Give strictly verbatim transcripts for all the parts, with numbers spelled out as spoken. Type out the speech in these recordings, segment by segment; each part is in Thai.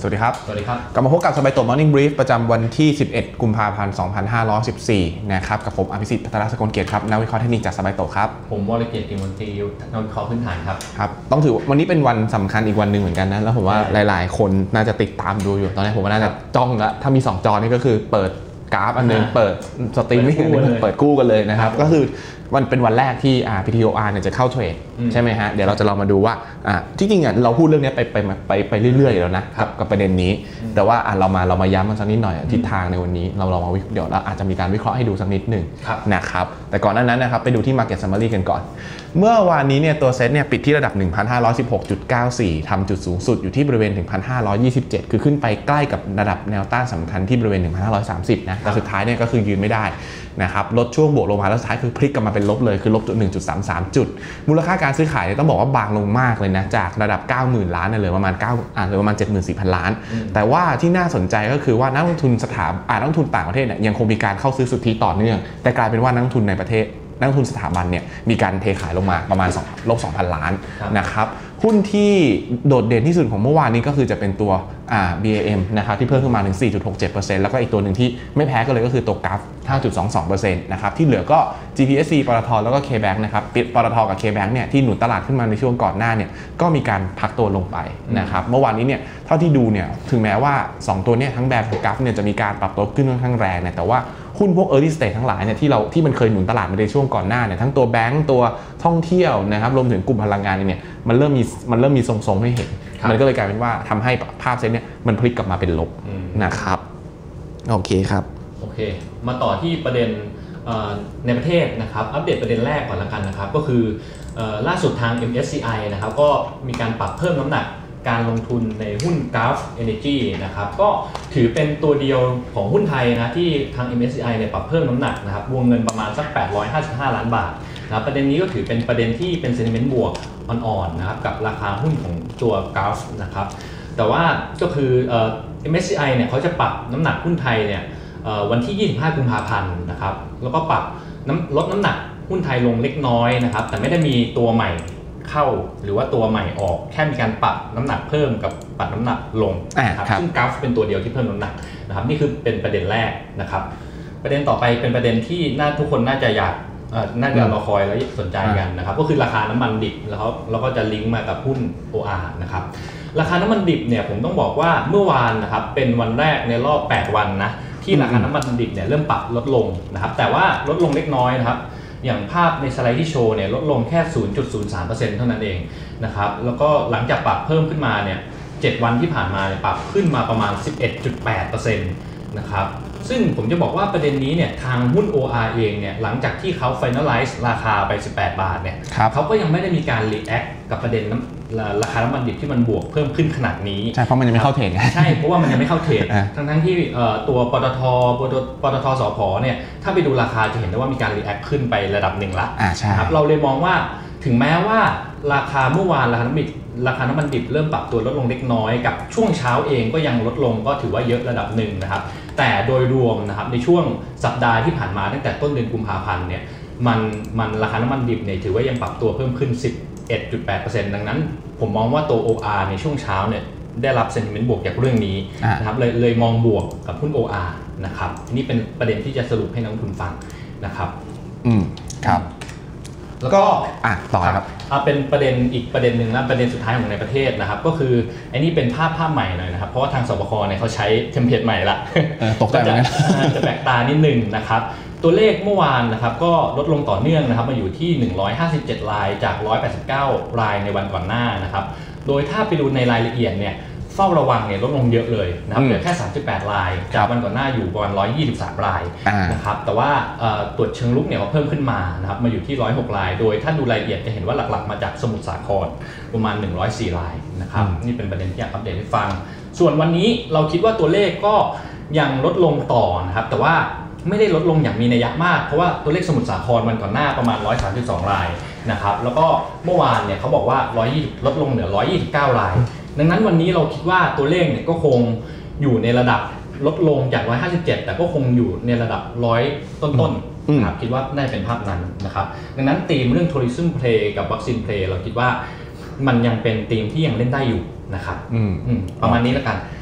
สวัสดีครับสวัสดีครับกลับมาพบกับสบายโต Morning Brief ประจำวันที่สิบเอ็ดกุมภาพันธ์สองพันห้าร้อยสิบสี่นะครับกับผมอภิสิทธิ์พัทรสกลเกียรติครับนักวิเคราะห์เทคนิคจากสบายโตครับผมวรเกียรติกิมมนตรีนักวิเคราะห์พื้นฐานครับครับต้องถือวันนี้เป็นวันสำคัญอีกวันหนึ่งเหมือนกันนะแล้วผมว่าหลายๆคนน่าจะติดตามดูอยู่ตอนนี้ผมว่าน่าจะจ้องแล้วถ้ามีสองจอนี่ก็คือเปิดกราฟอันนึงเปิดสตรีมมิ่งอันนึงเปิดกู้กันเลยนะครับก็คือวันเป็นวันแรกที่ พี ที โอ อาร์ เนี่ยจะเข้าเทรดใช่ไหมฮะเดี๋ยวเราจะลองมาดูว่าที่จริงอ่ะเราพูดเรื่องนี้ไปไปไปไปเรื่อยๆแล้วนะกับกับประเด็นนี้แต่ว่าเรามาเรามาย้ำมันสักนิดหน่อยทิศทางในวันนี้เราลองมาเดี๋ยวเราอาจจะมีการวิเคราะห์ให้ดูสักนิดหนึ่งนะครับแต่ก่อนหน้านั้นนะครับไปดูที่ Market Summary กันก่อนเมื่อวานนี้เนี่ยตัวเซ็ตเนี่ยปิดที่ระดับ หนึ่งพันห้าร้อยสิบหกจุดเก้าสี่ ทำจุดสูงสุดอยู่ที่บริเวณ หนึ่งพันห้าร้อยยี่สิบเจ็ด คือขึ้นไปใกล้กับระดับแนวต้านสำคัญที่บริเวณ หนึ่งพันห้าร้อยสามสิบ นะแต่สุดท้ายเนี่ยก็คือยืนไม่ได้นะครับลดช่วงบวกลงมาแล้วสุดท้ายคือพลิกกลับมาเป็นลบเลยคือลบจุด หนึ่งจุดสามสาม จุดมูลค่าการซื้อขายต้องบอกว่าบางลงมากเลยนะจากระดับ เก้าหมื่น ล้านเหลือประมาณ9อ่าเหลือประมาณ เจ็ดหมื่นสี่พัน ล้านแต่ว่าที่น่าสนใจก็คือว่านักลงทุนสถาบันอ่านักลงทุนต่างประเทศเนี่ยยังคงมีการเข้าซื้อสุทธิต่อเนื่องแต่กลายเป็นว่านักลงทุนในประเทศนักลงทุนสถาบันเนี่ยมีการเทขายลงมาประมาณลบ สองพัน ล้านนะครับหุ้นที่โดดเด่นที่สุดของเมื่อวานนี้ก็คือจะเป็นตัวอ่า บี เอ เอ็ม นะครับที่เพิ่มขึ้นมาถึง สี่จุดหกเจ็ดเปอร์เซ็นต์ แล้วก็อีกตัวหนึ่งที่ไม่แพ้กันเลยก็คือตัว จี เอ เอฟ ห้าจุดสองสองเปอร์เซ็นต์ นะครับที่เหลือก็ จี พี เอส ซี ปตทแล้วก็ K-Bank นะครับปตทกับ K-Bank เนี่ยที่หนุนตลาดขึ้นมาในช่วงก่อนหน้าเนี่ยก็มีการพักตัวลงไปนะครับเมื่อวานนี้เนี่ยเท่าที่ดูเนี่ยถึงแม้ว่าสองตัวเนี่ยทั้งแบงก์กับ จี เอ เอฟ เนี่ยจะมีการปรับตัวขึ้นค่อนข้างแรงเนี่ยแต่ว่าหุ้นพวก early stage ทั้งหลายเนี่ยที่เราที่มันเคยหนุนตลาดมาในช่วงก่อนหน้าเนี่ยทั้งตัวแบงก์ตัวท่องเที่ยวนะครับรวมถึงกลุ่มพลังงานเนี่ยมันเริ่มมีมันเริ่มมีทรงๆให้เห็นมันก็เลยกลายเป็นว่าทำให้ภาพเซ็ตเนี่ยมันพลิกกลับมาเป็นลบนะครับโอเคครับโอเคมาต่อที่ประเด็นในประเทศนะครับอัปเดตประเด็นแรกก่อนละกันนะครับก็คือล่าสุดทาง เอ็ม เอส ซี ไอ นะครับก็มีการปรับเพิ่มน้ำหนักการลงทุนในหุ้น Gulf Energy นะครับก็ถือเป็นตัวเดียวของหุ้นไทยนะที่ทาง เอ็ม เอส ซี ไอ เนี่ยปรับเพิ่มน้ำหนักนะครับวงเงินประมาณสักแปดร้อยห้าสิบห้าล้านบาทนะประเด็นนี้ก็ถือเป็นประเด็นที่เป็น sentiment บวกอ่อนๆนะครับกับราคาหุ้นของตัว Gulf นะครับแต่ว่าก็คือ เอ็ม เอส ซี ไอ เนี่ยเขาจะปรับน้ำหนักหุ้นไทยเนี่ยวันที่ยี่สิบห้ากุมภาพันธ์นะครับแล้วก็ปรับลดน้ำหนักหุ้นไทยลงเล็กน้อยนะครับแต่ไม่ได้มีตัวใหม่เข้าหรือว่าตัวใหม่ออกแค่มีการปรับน้ำหนักเพิ่มกับปรับน้ำหนักลงนะครับซึ่งกราฟเป็นตัวเดียวที่เพิ่มน้ำหนักนะครับนี่คือเป็นประเด็นแรกนะครับประเด็นต่อไปเป็นประเด็นที่น่าทุกคนน่าจะอยากน่าจะรอคอยและสนใจกันนะครับก็คือราคาน้ำมันดิบแล้วเราก็จะลิงก์มากับหุ้น โอ อาร์ นะครับราคาน้ำมันดิบเนี่ยผมต้องบอกว่าเมื่อวานนะครับเป็นวันแรกในรอบแปดวันนะที่ราคาน้ำมันดิบเนี่ยเริ่มปรับลดลงนะครับแต่ว่าลดลงเล็กน้อยนะครับอย่างภาพในสไลด์ที่โชว์เนี่ยลดลงแค่ ศูนย์จุดศูนย์สามเปอร์เซ็นต์ เท่านั้นเองนะครับแล้วก็หลังจากปรับเพิ่มขึ้นมาเนี่ยเจ็ดวันที่ผ่านมาเนี่ยปรับขึ้นมาประมาณ สิบเอ็ดจุดแปดเปอร์เซ็นต์ นะครับซึ่งผมจะบอกว่าประเด็นนี้เนี่ยทางหุ้น โอ อาร์ เองเนี่ยหลังจากที่เขา finalize ราคาไปสิบแปดบาทเนี่ยเขาก็ยังไม่ได้มีการ react กับประเด็นราคาน้ำมันดิบที่มันบวกเพิ่มขึ้นขนาดนี้ใช่เพราะมันยังไม่เข้าเทรดใช่เพราะว่ามันยังไม่เข้าเทรดทั้งทั้งที่ตัวปตทปตทสผเนี่ยถ้าไปดูราคาจะเห็นได้ว่ามีการ react ขึ้นไประดับหนึ่งละครับเราเลยมองว่าถึงแม้ว่าราคาเมื่อวานราคาน้ำมันราคาน้ำมันดิบเริ่มปรับตัวลดลงเล็กน้อยกับช่วงเช้าเองก็ยังลดลงก็ถือว่าเยอะระดับหนึ่งนะครับแต่โดยรวมนะครับในช่วงสัปดาห์ที่ผ่านมาตั้งแต่ต้นเดือนกุมภาพันธ์เนี่ยมันมันราคาน้ำมันดิบเนี่ยถือว่ายังปรับตัวเพิ่มขึ้น สิบเอ็ดจุดแปดเปอร์เซ็นต์ ดังนั้นผมมองว่าตัว โอ อาร์ ในช่วงเช้าเนี่ยได้รับเซนติเมนต์บวกจากเรื่องนี้นะครับเลยเลยมองบวกกับหุ้น โอ อาร์ นะครับนี่เป็นประเด็นที่จะสรุปให้นักลงทุนฟังนะครับอืมครับแล้วก็อ่ะต่อครับอ่ะเป็นประเด็นอีกประเด็นหนึ่งนะประเด็นสุดท้ายของในประเทศนะครับก็คือไอ้นี่เป็นภาพภาพใหม่หน่อยนะครับเพราะว่าทางสบคเนี่ยเขาใช้เทมเพลตใหม่ละตกใจเหมือนกันจะแปลกตานิดนึงนะครับตัวเลขเมื่อวานนะครับก็ลดลงต่อเนื่องนะครับมาอยู่ที่หนึ่งร้อยห้าสิบเจ็ดรายจากหนึ่งร้อยแปดสิบเก้ารายในวันก่อนหน้านะครับโดยถ้าไปดูในรายละเอียดเนี่ยเฝ้าระวังเนี่ยลดลงเยอะเลยนะครับเหลือแค่สามสิบแปดรายจากวันก่อนหน้าอยู่ประมาณหนึ่งร้อยยี่สิบสามรายนะครับแต่ว่าตรวจเชิงลุกเนี่ยเพิ่มขึ้นมานะครับมาอยู่ที่หนึ่งร้อยหกรายโดยถ้าดูรายละเอียดจะเห็นว่าหลักๆมาจากสมุทรสาครประมาณหนึ่งร้อยสี่รายนะครับนี่เป็นประเด็นที่อยากอัปเดตให้ฟังส่วนวันนี้เราคิดว่าตัวเลขก็ยังลดลงต่อนะครับแต่ว่าไม่ได้ลดลงอย่างมีนัยมากเพราะว่าตัวเลขสมุทรสาครวันก่อนหน้าประมาณหนึ่งร้อยสามสิบสองรายนะครับแล้วก็เมื่อวานเนี่ยเขาบอกว่าหนึ่งร้อยยี่สิบลดลงเหลือหนึ่งร้อยยี่สิบเก้ารายดังนั้นวันนี้เราคิดว่าตัวเลขเนี่ยก็คงอยู่ในระดับลดลงจากหนึ่งร้อยห้าสิบเจ็ดแต่ก็คงอยู่ในระดับหนึ่งร้อยต้นๆนะครับคิดว่าน่าจะเป็นภาพนั้นนะครับดังนั้นธีมเรื่อง tourism play กับ vaccine play เราคิดว่ามันยังเป็นธีมที่ยังเล่นได้อยู่นะครับประมาณนี้แล้วกัน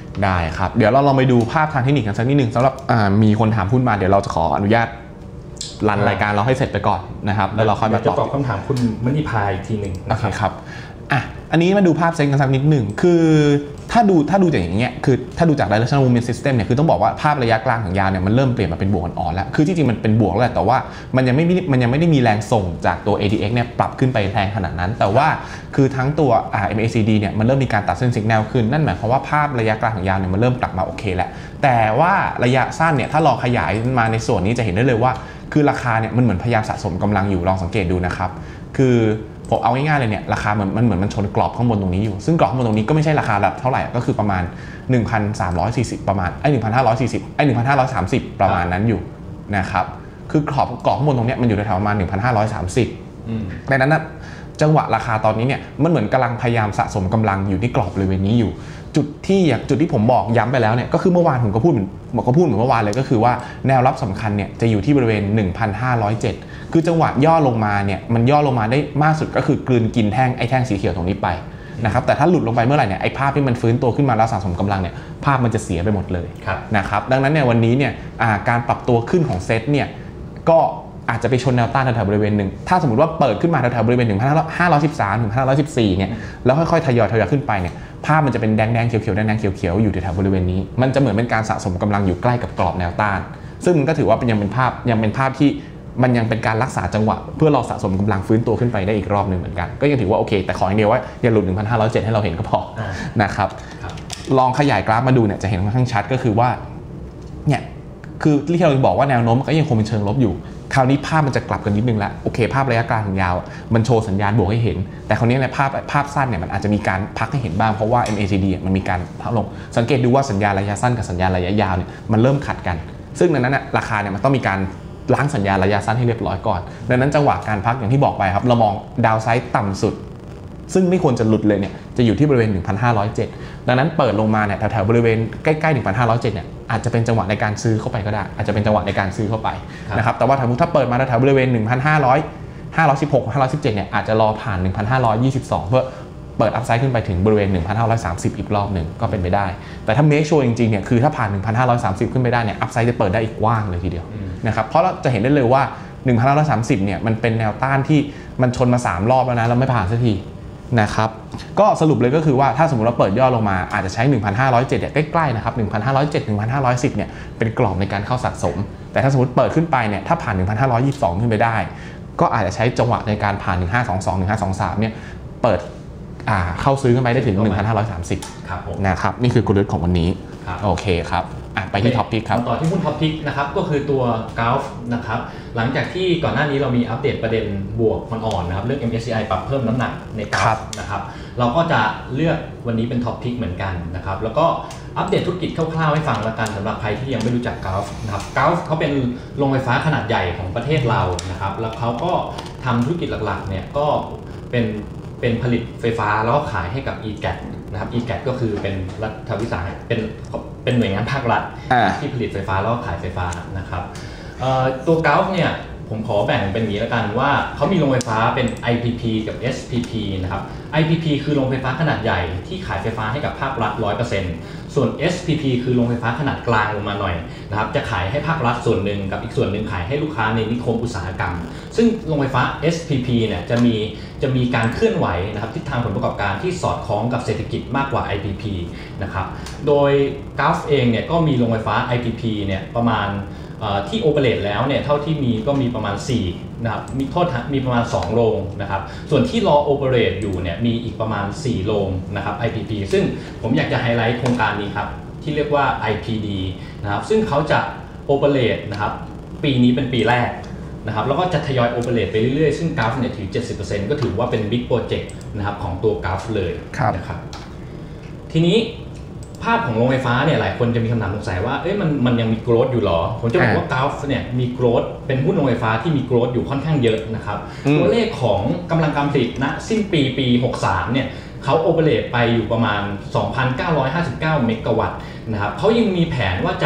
ได้ครับเดี๋ยวเราลองไปดูภาพทางเทคนิคกันสักนิดหนึ่งสำหรับมีคนถามหุ้นมาเดี๋ยวเราจะขออนุญาตรันรายการเราให้เสร็จไปก่อนนะครับแล้วเราค่อยมาตอบคำถามคุณมณีพายอีกทีหนึ่งโอเคครับอ่ะอันนี้มาดูภาพเซ็ตกันสักนิดหนึ่งคือถ้าดูถ้าดูจากอย่างเงี้ยคือถ้าดูจาก directional movement system เนี่ยคือต้องบอกว่าภาพระยะกลางของยาวเนี่ยมันเริ่มเปลี่ยนมาเป็นบวกอ่อนแล้วคือจริงๆมันเป็นบวกแล้วแต่ว่ามันยังไม่มันยังไม่ได้มีแรงส่งจากตัว เอ ดี เอ็กซ์ เนี่ยปรับขึ้นไปแรงขนาดนั้นแต่ว่าคือทั้งตัวอ่า เอ็ม เอ ซี ดี เนี่ยมันเริ่มมีการตัดเส้นสัญญาณขึ้นนั่นหมายความว่าภาพระยะกลางของยาวเนี่ยมันเริ่มกลับมาโอเคแล้วแต่ว่าระยะสั้นเนี่ยถ้าลองขยายมาในส่วนนี้จะเห็นได้เลยว่าคือราคาเนี่ยมันเหมือนพยายามสะสมกำลังอยู่ลองสังเกตดูนะครับคือผมเอาง่ายๆเลยเนี่ยราคามันมันเหมือนมันชนกรอบข้างบนตรงนี้อยู่ซึ่งกรอบข้างบนตรงนี้ก็ไม่ใช่ราคาแบบเท่าไหร่ก็คือประมาณ หนึ่งพันสามร้อยสี่สิบ ประมาณไอ้หนึ่งพันห้าร้อยสี่สิบไอ้หนึ่งพันห้าร้อยสามสิบประมาณนั้นอยู่นะครับคือกรอบกรอบข้างบนตรงนี้มันอยู่แถวๆประมาณ หนึ่งพันห้าร้อยสามสิบ อืมดังนั้นนะจังหวะราคาตอนนี้เนี่ยมันเหมือนกำลังพยายามสะสมกำลังอยู่ที่กรอบบริเวณนี้อยู่จุดที่จุดที่ผมบอกย้ำไปแล้วเนี่ยก็คือเมื่อวานผมก็พูดเหมือนบอกก็พูดเหมือนเมื่อวานเลยก็คือว่าแนวรับสำคัญเนี่ยจะอยู่ที่บริเวณ หนึ่งพันห้าร้อยเจ็ด คือจังหวะย่อลงมาเนี่ยมันย่อลงมาได้มากสุดก็คือกลืนกินแท่งไอ้แท่งสีเขียวตรงนี้ไปนะครับแต่ถ้าหลุดลงไปเมื่อไหร่เนี่ยไอ้ภาพที่มันฟื้นตัวขึ้นมาแล้วสะสมกำลังเนี่ยภาพมันจะเสียไปหมดเลยนะครับดังนั้นเนี่ยวันนี้เนี่ยการปรับตัวขึ้นของเซตเนี่ยก็อาจจะไปชนแนวต้านแถวๆบริเวณหนึ่งถ้าสมมติว่าเปิดขึ้นมาแถวๆบริเวณหนึ่งพันห้าร้อยสิบสามถึงหนึ่งพันห้าร้อยสิบสี่เนี่ยแล้วค่อยๆทยอยทยอยขึ้นไปเนี่ยภาพมันจะเป็นแดงๆเขียวๆแดงๆเขียวๆอยู่แถวๆบริเวณนี้มันจะเหมือนเป็นการสะสมกำลังอยู่ใกล้กับกรอบแนวต้านซึ่งก็ถือว่าเป็นยังเป็นภาพยังเป็นภาพที่มันยังเป็นการรักษาจังหวะเพื่อเราสะสมกำลังฟื้นตัวขึ้นไปได้อีกรอบหนึ่งเหมือนกันก็ยังถือว่าโอเคแต่ขออย่างเดียวว่าอย่าหลุด หนึ่งพันห้าร้อยเจ็ด ให้เราเห็นก็พอนะครับลองขยายกราฟมาดูเนี่ยจะเห็นค่อนข้างชัดก็คือว่าเนี่ยคือที่เราบอกว่าแนวโน้มก็ยังคงเป็นเชิงลบอยู่คราวนี้ภาพมันจะกลับกันนิดนึงแล้วโอเคภาพระยะกลางถึงยาวมันโชว์สัญญาณบวกให้เห็นแต่คราวนี้ในภาพภาพสั้นเนี่ยมันอาจจะมีการพักให้เห็นบ้างเพราะว่า เอ็ม เอ ซี ดี มันมีการพักลงสังเกตดูว่าสัญญาณระยะสั้นกับสัญญาณระยะยาวเนี่ยมันเริ่มขัดกันซึ่งดังนั้นราคาเนี่ยมันต้องมีการล้างสัญญาณระยะสั้นให้เรียบร้อยก่อนดังนั้นจังหวะการพักอย่างที่บอกไปครับเรามองดาวไซด์ต่ำสุดซึ่งไม่ควรจะหลุดเลยเนี่ยจะอยู่ที่บริเวณ หนึ่งพันห้าร้อยเจ็ด ดังนั้นเปิดลงมาเนี่ยแถวๆบริเวณใกล้ๆ หนึ่งพันห้าร้อยเจ็ด เนี่ยอาจจะเป็นจังหวะในการซื้อเข้าไปก็ได้อาจจะเป็นจังหวะในการซื้อเข้าไปนะครับแต่ว่าถ้าถ้าเปิดมาแถวๆบริเวณ หนึ่งพันห้าร้อย ห้าร้อยสิบหก ห้าร้อยสิบเจ็ด เนี่ยอาจจะรอผ่าน หนึ่งพันห้าร้อยยี่สิบสอง เพื่อเปิดอัพไซด์ขึ้นไปถึงบริเวณ หนึ่งพันห้าร้อยสามสิบ อีกรอบหนึ่งก็เป็นไปได้แต่ถ้าเมคชัวร์จริงๆเนี่ยคือถ้าผ่าน หนึ่งพันห้าร้อยสามสิบ ขึ้นไปได้เนี่ยอัพไซด์จะเปิดได้อีกกว้างเลยทีเดียวนะครับเพราะเราจะเห็นได้เลยว่า หนึ่งพันห้าร้อยสามสิบ เนี่ยมันเป็นแนวต้านที่มันชนมาสามรอบแล้วนะแล้วไม่ผ่านสักทีนะครับก็สรุปเลยก็คือว่าถ้าสมมติเราเปิดย่อลงมาอาจจะใช้ หนึ่งพันห้าร้อยเจ็ด เนี่ยใกล้ๆนะครับ หนึ่งพันห้าร้อยเจ็ด หนึ่งพันห้าร้อยสิบ เนี่ยเป็นกรอบในการเข้าสะสมแต่ถ้าสมมติเปิดขึ้นไปเนี่ยถ้าผ่าน หนึ่งพันห้าร้อยยี่สิบสอง ขึ้นไปได้ก็อาจจะใช้จังหวะในการผ่าน หนึ่งพันห้าร้อยยี่สิบสอง หนึ่งพันห้าร้อยยี่สิบสาม เนี่ยเปิดเข้าซื้อกันไปได้ถึง หนึ่งพันห้าร้อยสามสิบ นะครับนี่คือกลยุทธ์ของวันนี้โอเคครับไปที่ท็อปพิกครับต่อที่หุ้นท็อปพิกนะครับก็คือตัว Gulf นะครับหลังจากที่ก่อนหน้านี้เรามีอัปเดตประเด็นบวกอ่อนๆนะครับเรื่อง เอ็ม เอส ซี ไอ ปรับเพิ่มน้ำหนักใน Gulf นะครับเราก็จะเลือกวันนี้เป็นท็อปพิกเหมือนกันนะครับแล้วก็อัปเดตธุรกิจคร่าวๆให้ฟังละกันสำหรับใครที่ยังไม่รู้จัก Gulf นะครับ Gulf เขาเป็นโรงไฟฟ้าขนาดใหญ่ของประเทศเรานะครับแล้วเขาก็ทำธุรกิจหลักๆเนี่ยก็เป็นเป็นผลิตไฟฟ้าแล้วก็ขายให้กับ อี แกท นะครับ อี แกท ก็คือเป็นรัฐวิสาหกิจเป็นเป็นหน่วยงานภาครัฐที่ผลิตไฟฟ้าแล้วก็ขายไฟฟ้านะครับตัว Gulf เนี่ยผมขอแบ่งเป็นอย่างนี้แล้วกันว่าเขามีโรงไฟฟ้าเป็น ไอ พี พี กับ เอส พี พี นะครับ ไอ พี พี คือโรงไฟฟ้าขนาดใหญ่ที่ขายไฟฟ้าให้กับภาครัฐ ร้อยเปอร์เซ็นต์ ส่วน เอส พี พี คือโรงไฟฟ้าขนาดกลางลงมาหน่อยนะครับจะขายให้ภาครัฐส่วนหนึ่งกับอีกส่วนหนึ่งขายให้ลูกค้าในนิคมอุตสาหกรรมซึ่งโรงไฟฟ้า เอส พี พี เนี่ยจะมีจะมีการเคลื่อนไหวนะครับทิศทางผลประกอบการที่สอดคล้องกับเศรษฐกิจมากกว่า ไอ พี พี นะครับโดย Gulf เองเนี่ยก็มีโรงไฟฟ้า ไอ พี พี เนี่ยประมาณที่โอเปเรตแล้วเนี่ยเท่าที่มีก็มีประมาณสี่นะครับมีโทษมีประมาณสองโรงนะครับส่วนที่รอโอเปเรตอยู่เนี่ยมีอีกประมาณสี่โรงนะครับ ไอ พี พี ซึ่งผมอยากจะไฮไลท์โครงการนี้ครับที่เรียกว่า ไอ พี ดี นะครับซึ่งเขาจะโอเปเรตนะครับปีนี้เป็นปีแรกนะครับแล้วก็จะทยอยโอเปเรตไปเรื่อยๆซึ่ง Gulf เนี่ยถือ เจ็ดสิบเปอร์เซ็นต์ ก็ถือว่าเป็นบิ๊กโปรเจกต์นะครับของตัว Gulf เลยนะครับทีนี้ภาพของโรงไฟฟ้าเนี่ยหลายคนจะมีคำถามสงสัยว่าเอ๊ะมันมันยังมีโกรธอยู่หรอผมจะบอกว่า Gulf เนี่ยมีโกรธเป็นหุ้นโรงไฟฟ้าที่มีโกรธอยู่ค่อนข้างเยอะนะครับตัวเลขของกำลังการผลิตณสิ้นปีปีหกสิบสามเนี่ยเขาโอเปเรตไปอยู่ประมาณ สองพันเก้าร้อยห้าสิบเก้า เมกะวัตต์นะครับเขายังมีแผนว่าจะ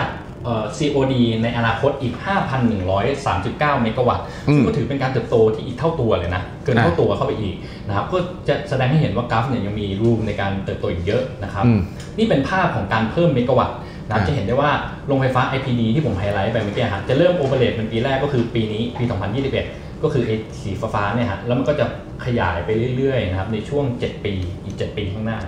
ซี โอ ดี ในอนาคตอีก ห้าพันหนึ่งร้อยสามสิบเก้า เมกะวัตต์ซึ่งก็ถือเป็นการเติบโตที่อีกเท่าตัวเลยนะเกินเท่าตัวเข้าไปอีกนะครับก็จะแสดงให้เห็นว่ากราฟเนี่ยยังมีรูมในการเติบโตอีกเยอะนะครับนี่เป็นภาพของการเพิ่มเมกะวัตต์นะจะเห็นได้ว่าโรงไฟฟ้า ไอ พี ดี ที่ผมไฮไลท์ไปเมื่อกี้ฮะจะเริ่มโอเปเรตเป็นปีแรกก็คือปีนี้ปี สองพันยี่สิบเอ็ด ก็คือไอ้สีฟ้าๆเนี่ยฮะแล้วมันก็จะขยายไปเรื่อยๆนะครับในช่วงเจ็ดปีอีกเจ็ดปีข้างหน้า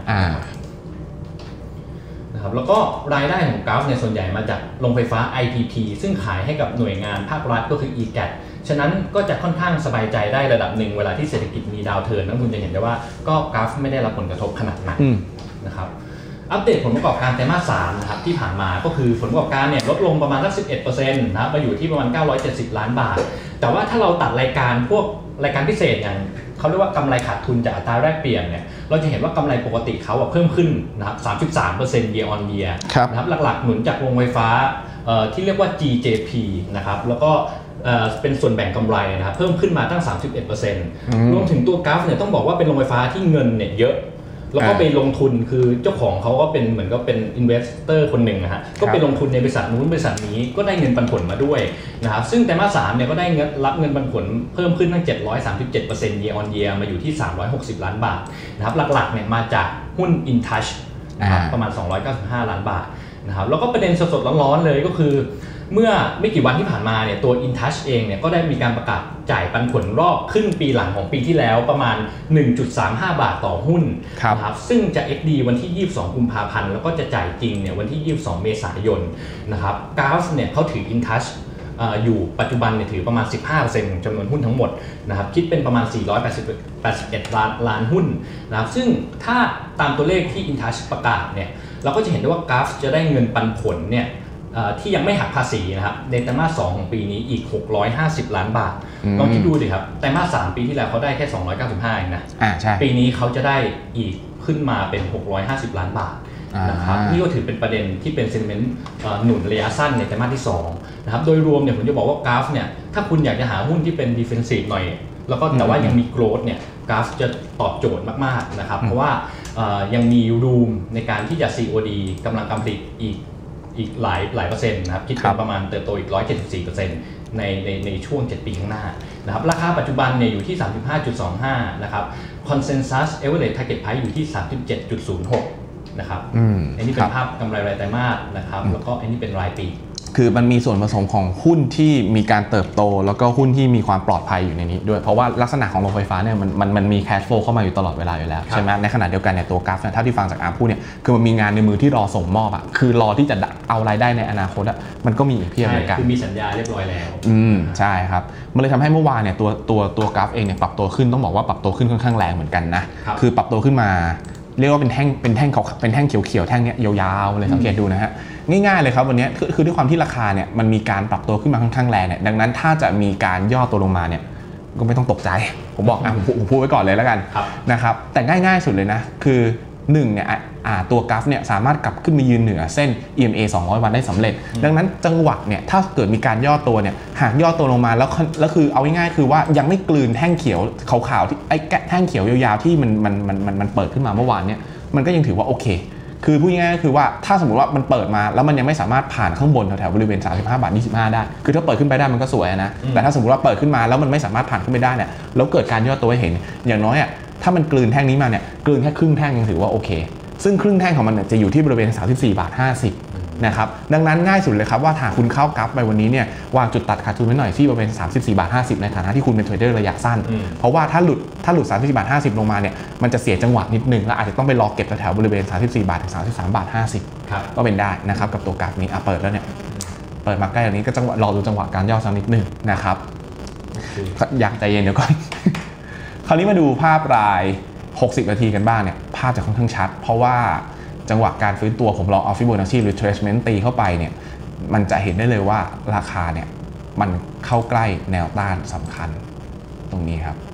นะครับแล้วก็รายได้ของกราฟเนี่ยส่วนใหญ่มาจากโรงไฟฟ้า ไอ พี พี ซึ่งขายให้กับหน่วยงานภาครัฐก็คือ อี แกท ฉะนั้นก็จะค่อนข้างสบายใจได้ระดับหนึ่งเวลาที่เศรษฐกิจมีดาวเทิร์นนักลงทุนจะเห็นได้ว่าก็กราฟไม่ได้รับผลกระทบขนาดหนักนะครับอัปเดตผลประกอบการไตรมาสสามนะครับที่ผ่านมาก็คือผลประกอบการเนี่ยลดลงประมาณสัก สิบเอ็ดเปอร์เซ็นต์ นะครับมาอยู่ที่ประมาณเก้าร้อยเจ็ดสิบล้านบาทแต่ว่าถ้าเราตัดรายการพวกรายการพิเศษอย่างเขาเรียกว่ากำไรขาดทุนจากอัตราแลกเปลี่ยนเนี่ยเราจะเห็นว่ากำไรปกติเขาเพิ่มขึ้นนะครับ สามสิบสามเปอร์เซ็นต์ year on year นะครับหลักๆหนุนจากโรงไฟฟ้าที่เรียกว่า จี เจ พี นะครับแล้วก็เป็นส่วนแบ่งกำไรนะครับเพิ่มขึ้นมาตั้ง สามสิบเอ็ดเปอร์เซ็นต์ รวมถึงตัวกราฟเนี่ยต้องบอกว่าเป็นโรงไฟฟ้าที่เงินเนี่ยเยอะแล้วก็ไปลงทุนคือเจ้าของเขาก็เป็นเหมือนก็เป็นอินเวสเตอร์คนหนึ่งนะฮะก็ไปลงทุนในบริษัทนู้นบริษัทนี้ก็ได้เงินปันผลมาด้วยนะครับซึ่งไตรมาสสามเนี่ยก็ได้เงินรับเงินปันผลเพิ่มขึ้นตั้ง เจ็ดร้อยสามสิบเจ็ดเปอร์เซ็นต์ year on year มาอยู่ที่สามร้อยหกสิบล้านบาทนะครับหลักๆเนี่ยมาจากหุ้น InTouch นะครับประมาณสองร้อยเก้าสิบห้าล้านบาทนะครับแล้วก็ประเด็นสดๆร้อนๆเลยก็คือเมื่อไม่กี่วันที่ผ่านมาเนี่ยตัว InTouch เองเนี่ยก็ได้มีการประกาศจ่ายปันผลรอบครึ่งปีหลังของปีที่แล้วประมาณ หนึ่งจุดสามห้า บาทต่อหุ้นนะครับซึ่งจะ เอ็กซ์ ดี วันที่ยี่สิบสองกุมภาพันธ์แล้วก็จะจ่ายจริงเนี่ยวันที่ยี่สิบสองเมษายนนะครับกราฟเนี่ยเขาถือ InTouch อยู่ปัจจุบันเนี่ยถือประมาณ สิบห้าเปอร์เซ็นต์ ของจำนวนหุ้นทั้งหมดนะครับคิดเป็นประมาณสี่ร้อยแปดสิบเอ็ดล้านล้านหุ้นนะครับซึ่งถ้าตามตัวเลขที่ InTouch ประกาศเนี่ยเราก็จะเห็นได้ว่ากราฟจะได้เงินปันผลเนี่ยที่ยังไม่หักภาษีนะครับในไตรมาสสองของปีนี้อีกหกร้อยห้าสิบล้านบาทลองคิดดูดิครับไตรมาสสามปีที่แล้วเขาได้แค่สองร้อยเก้าสิบห้าเองนะปีนี้เขาจะได้อีกขึ้นมาเป็นหกร้อยห้าสิบล้านบาทนะครับนี่ก็ถือเป็นประเด็นที่เป็นเซนติเมนต์หนุนระยะสั้นในไตรมาสที่สองนะครับโดยรวมเนี่ยผมจะบอกว่ากราฟเนี่ยถ้าคุณอยากจะหาหุ้นที่เป็นดิเฟนซีฟหน่อยแล้วก็แต่ว่ายังมีโกรธเนี่ยกราฟจะตอบโจทย์มากๆนะครับเพราะว่ายังมีรูมในการที่จะ ซี โอ ดี กำลังการผลิตอีกอีกหลายหลายเปอร์เซ็นต์นะครับคิดเป็นประมาณเติบโตอีก หนึ่งร้อยเจ็ดสิบสี่เปอร์เซ็นต์ ในในในช่วงเจ็ดปีข้างหน้านะครับราคาปัจจุบันเนี่ยอยู่ที่ สามสิบห้าจุดสองห้า นะครับ Consensus Average Target Price อยู่ที่ สามสิบเจ็ดจุดศูนย์หก นะครับอันนี้เป็นภาพกำไรรายไตรมาสนะครับแล้วก็อันนี้เป็นรายปีคือมันมีส่วนผสมของหุ้นที่มีการเติบโตแล้วก็หุ้นที่มีความปลอดภัยอยู่ในนี้ด้วยเพราะว่าลักษณะของโรงไฟฟ้าเนี่ยมันมันมันมีแคชโฟลว์เข้ามาอยู่ตลอดเวลาอยู่แล้วใช่ไหมในขณะเดียวกันเนี่ยตัวกราฟเนี่ยเท่าที่ฟังจากอาร์มพูดเนี่ยคือมันมีงานในมือที่รอส่งมอบอ่ะคือรอที่จะเอารายได้ในอนาคตอ่ะมันก็มีอีกเพียบเหมือนกันคือมีสัญญาเรียบร้อยแล้วอืมใช่ครับมันเลยทำให้เมื่อวานเนี่ยตัวตัวตัวกราฟเองเนี่ยปรับตัวขึ้นต้องบอกว่าปรับตัวขึ้นค่อนข้างแรงเหมือนกันนะคือปรับตัวขึ้นมาเรียกว่าเป็นแท่งเป็นแท่งเขาเป็นแท่งเขียวๆแท่งเนี้ยยาวๆเลยสังเกตดูนะฮะง่ายๆเลยครับวันนี้คือคือด้วยความที่ราคาเนี่ยมันมีการปรับตัวขึ้นมาค่อนข้างแรงเนี่ยดังนั้นถ้าจะมีการย่อตัวลงมาเนี่ยก็ไม่ต้องตกใจผมบอกอ่ะผมพูดไว้ก่อนเลยแล้วกันนะครับแต่ง่ายๆสุดเลยนะคือหนึ่งเนี่ยอ่าตัวกราฟเนี่ยสามารถกลับขึ้นมายืนเหนือเส้น อี เอ็ม เอ สองร้อยวันได้สำเร็จดังนั้นจังหวะเนี่ยถ้าเกิดมีการย่อตัวเนี่ยหากย่อตัวลงมาแล้วแล้วคือเอาง่ายๆคือว่ายังไม่กลืนแท่งเขียวขาวๆที่ไอ้แท่งเขียวยาวๆที่มันมันมันมันมันเปิดขึ้นมาเมื่อวานเนี่ยมันก็ยังถือว่าโอเคคือพูดง่ายๆก็คือว่าถ้าสมมติว่ามันเปิดมาแล้วมันยังไม่สามารถผ่านข้างบนแถวๆบริเวณสามสิบห้าบาทยี่สิบห้าได้คือถ้าเปิดขึ้นไปได้มันก็สวยนะแต่ถ้าสมมติว่าเปิดขึ้นมาแล้วมันไม่สามารถผ่านขึ้นไปได้เนี่ยแล้วเกิดการย่อตัวให้เห็นอย่างน้อยอ่ะถ้ามันกลืนแท่งนี้มาเนี่ยกลืนแค่ครึ่งแท่งยังถือว่าโอเคซึ่งครึ่งแท่งของมันเนี่ยจะอยู่ที่บริเวณสามสิบสี่บาทห้าสิบนะครับดังนั้นง่ายสุดเลยครับว่าถ้าคุณเข้ากราฟไปวันนี้เนี่ยวางจุดตัดขาดทุนไว้หน่อยที่บริเวณสามสิบสี่บาทห้าสิบในฐานะที่คุณเป็นเทรดเดอร์ระยะสั้นเพราะว่าถ้าหลุดถ้าหลุดสามสิบสี่บาทห้าสิบลงมาเนี่ยมันจะเสียจังหวะนิดนึงและอาจจะต้องไปรอเก็บแถวๆบริเวณสามสิบสี่บาทถึงสามสิบสามบาทห้าสิบก็เป็นได้นะครับกับตัวกราฟนี้อ่ะเปิดแล้วเนี่ยเปิดมาใกล้อย่างนี้ก็จังหวะรอดูจังหวะการย่อสักนิดนึงนะครับอยากใจเย็นเดี๋ยวก่อนคราวนี้มาดูภาพรายหกสิบนาทีกันบ้างเนี่ยภาพจะค่อนข้างชัดเพราะว่าจังหวะการฟื้นตัวผมลองเอาฟิโบนัชชี retracement ตีเข้าไปเนี่ยมันจะเห็นได้เลยว่าราคาเนี่ยมันเข้าใกล้แนวต้านสำคัญตรงนี้ครับ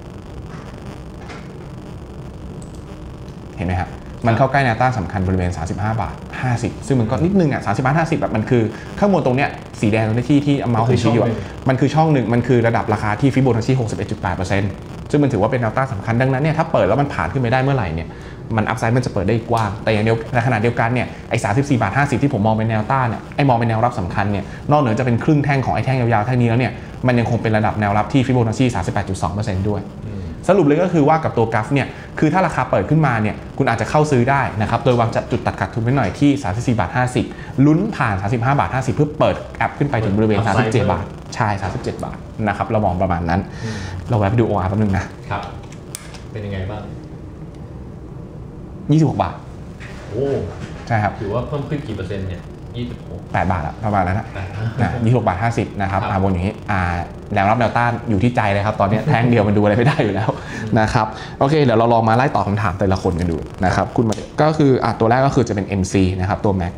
เห็นไหมครับมันเข้าใกล้แนวต้านสำคัญบริเวณสามสิบห้าบาทห้าสิบซึ่งมันก็นิดนึงอ่ะสามสิบห้า ห้าสิบแบบมันคือข้างบนตรงเนี้ยสีแดงตรงที่ที่เมาส์ผมชี้อยู่มันคือช่องหนึ่งมันคือระดับราคาที่ฟิโบนัชชี หกสิบเอ็ดจุดแปดเปอร์เซ็นต์ ซึ่งมันถือว่าเป็นแนวต้านสำคัญดังนั้นเนี่ยถ้าเปิดแล้วมันผ่านขึ้นไปได้เมื่อไหร่เนี่ยมันอัพไซด์มันจะเปิดได้กว้างแต่อย่างเดียวในขณะเดียวกันเนี่ยไอ้สามสิบสี่บาทห้าสิบที่ผมมองเป็นแนวต้านเนี่ยไอ้มองเป็นแนวรับสำคัญเนี่ยนอกเหนือจะเป็นครึ่งแท่งของไอ้แท่งยาวๆแท่งนี้แล้วเนี่ยมันยังคงเป็นระดับแนวรับที่ฟิโบนัชชี สามสิบแปดจุดสองเปอร์เซ็นต์ ด้วยสรุปเลยก็คือว่ากับตัวกราฟเนี่ยคือถ้าราคาเปิดขึ้นมาเนี่ยคุณอาจจะเข้าซื้อได้นะครับโดยวางจุดตัดขาดทุนไว้หน่อยที่สามสิบสี่บาทห้าสิบลุ้นผ่านสามสิบห้าบาทห้าสิบเพื่อเปิดแอปขึ้นไปถึงบริเวณสามสิบเจ็ดบาทใช่สามสิบเจ็ดบาทนะครับเรามองประมาณนั้นเราแวะไปดู โอ อาร์ แป๊บนึงนะครับเป็นยังไงบ้างยี่สิบหกบาทโอ้ใช่ครับถือว่าเพิ่มขึ้นกี่เปอร์เซ็นต์เนี่ยยี่สิบหกแปดบาทอะประมาณนั้นนะนะยี่สิบหกบาทห้าสิบนะครับอ่าบนอย่างนี้อ่าแนวรับแนวต้านอยู่ที่ใจเลยครับตอนนี้แท่งเดียวมันดูอะไรไม่ได้อยู่แล้วนะครับโอเคเดี๋ยวเราลองมาไล่ตอบคำถามแต่ละคนกันดูนะครับคุณก็คืออ่าตัวแรกก็คือจะเป็น เอ็ม ซี นะครับตัว Mac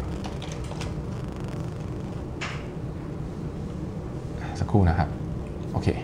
สักครู่นะครับโอเค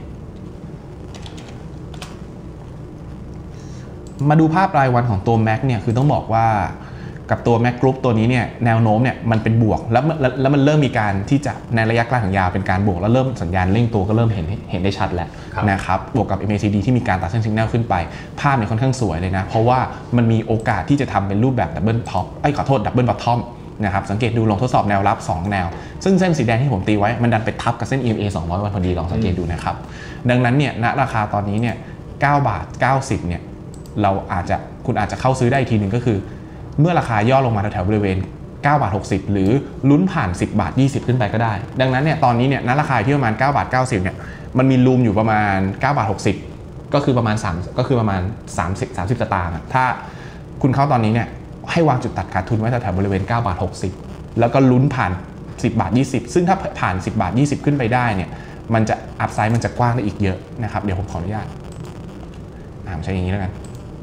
มาดูภาพรายวันของตัว Mac เนี่ยคือต้องบอกว่ากับตัว Mac Group ตัวนี้เนี่ยแนวโน้มเนี่ยมันเป็นบวกแล้วแล้วมันเริ่มมีการที่จะในระยะกลางถึงยาวเป็นการบวกแล้วเริ่มสัญญาณเร่งตัวก็เริ่มเห็นเห็นได้ชัดแล้วนะครับบวกกับ เอ็ม เอ ซี ดี ที่มีการตัดเส้นสัญญาณขึ้นไปภาพเนี่ยค่อนข้างสวยเลยนะเพราะว่ามันมีโอกาสที่จะทำเป็นรูปแบบดับเบิลท็อปไอ้ขอโทษดับเบิลบอททอมนะครับสังเกตดูลองทดสอบแนวรับสองแนวซึ่งเส้นสีแดงที่ผมตีไว้มันดันไปทับกับเส้น อี เอ็ม เอ สองร้อยวันพอดีลองสังเกตดูนะครับดังนั้นเนี่ยณราคาตอนนี้เนี่ยเก้าบาทเก้าสิบเนี่ยเราอาจจะคุณอาจจะเข้าซื้อได้อีกทีนึงก็คือเมื่อราคาย่อลงมาแถวๆบริเวณเก้าบาทหกสิบหรือลุ้นผ่านสิบบาทยี่สิบขึ้นไปก็ได้ดังนั้นเนี่ยตอนนี้เนี่ยณราคาที่ประมาณเก้าบาทเก้าสิบเนี่ยมันมีรูมอยู่ประมาณเก้าบาทหกสิบก็คือประมาณสามก็คือประมาณสามสิบ สามสิบสตางค์ถ้าคุณเข้าตอนนี้เนี่ยให้วางจุดตัดขาดทุนไว้แถวๆบริเวณเก้าบาทหกสิบแล้วก็ลุ้นผ่านสิบบาทยี่สิบซึ่งถ้าผ่านสิบบาทยี่สิบขึ้นไปได้เนี่ยมันจะอัพไซด์มันจะกว้างได้อีกเยอะนะครับเดี๋ยวผมขออนุญาตอ่าใช้อย่างนี้แล้วกัน